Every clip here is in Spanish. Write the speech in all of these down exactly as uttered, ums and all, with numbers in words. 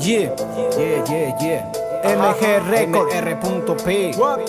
Yeah, yeah, yeah, yeah. M G Record, R.P.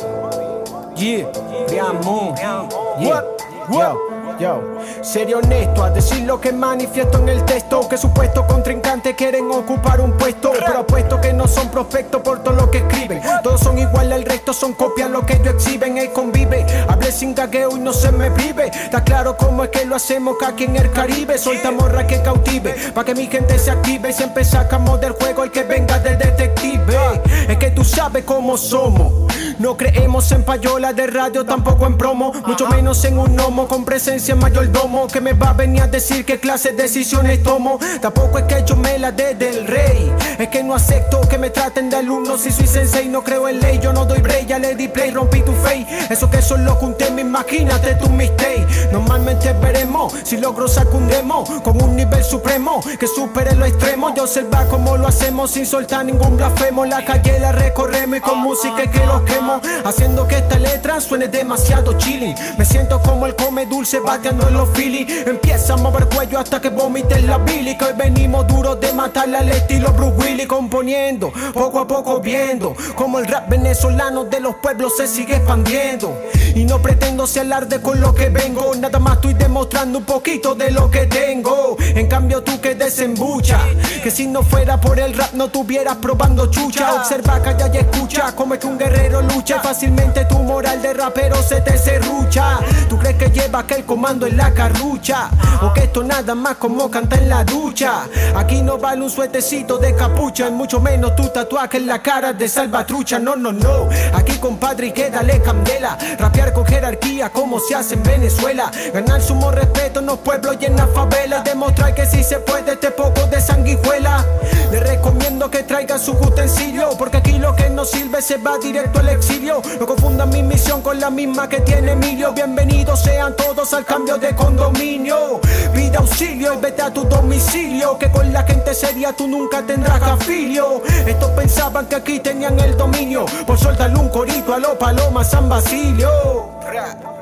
Yeah, Priamo. Yeah, yo, yo. Sería honesto a decir lo que manifiesto en el texto, que supuestos contrincantes quieren ocupar un puesto, pero apuesto que no son prospectos por todo lo que escriben. Todos son igual al resto, son copias lo que ellos exhiben. Él convive, hablé sin gagueo y no se me prive. Está claro cómo es que lo hacemos aquí en el Caribe. Solta morra que cautive, pa' que mi gente se active. Y siempre sacamos del juego el que venga del detective. Es que tú sabes cómo somos. No creemos en payola de radio, tampoco en promo, mucho menos en un gnomo con presencia mayordomo que me va a venir a decir qué clase de decisiones tomo. Tampoco es que yo me la dé del rey, es que no acepto que me traten de alumno. Si soy sensei no creo en ley, yo no doy break, ya le di play, rompí tu face. Eso que son lo que un tema, imagínate tu mistake. Normalmente veremos si logro sacar un demo con un nivel supremo que supere lo extremo. Yo observa cómo lo hacemos sin soltar ningún blasfemo. La calle la recorremos y con música es que los quemo, haciendo que esta letra suene demasiado chilling. Me siento como el come dulce bateando en los Philly. Empieza a mover cuello hasta que vomites la bili. Que hoy venimos duros de matarla al estilo Bruce Willis. Componiendo, poco a poco viendo como el rap venezolano de los pueblos se sigue expandiendo. Y no pretendo ser alarde con lo que vengo, nada más estoy demostrando un poquito de lo que tengo. En cambio tú que desembucha, que si no fuera por el rap no tuvieras probando chucha. Observa, calla y escucha como es que un guerrero lucha. Fácilmente tu moral de rapero se te serrucha. ¿Tú crees que lleva aquel comando en la carrucha? O que esto nada más como canta en la ducha. Aquí no vale un suetecito de capucha, y mucho menos tu tatuaje en la cara de salvatrucha. No, no, no, aquí compadre y quédale candela. Rapear con jerarquía como se hace en Venezuela. Ganar sumo respeto en los pueblos y en las favelas. Demostrar que si se puede este poco de sanguijuela. Les recomiendo que traigan sus utensilios, porque aquí lo que no sirve se va directo al exilio. No confundan mi misión con la misma que tiene Emilio. Bienvenidos sean todos al cambio de condominio. Pide auxilio y vete a tu domicilio, que con la gente seria tú nunca tendrás afilio. Estos pensaban que aquí tenían el dominio por soltarle un corito a lo Paloma San Basilio.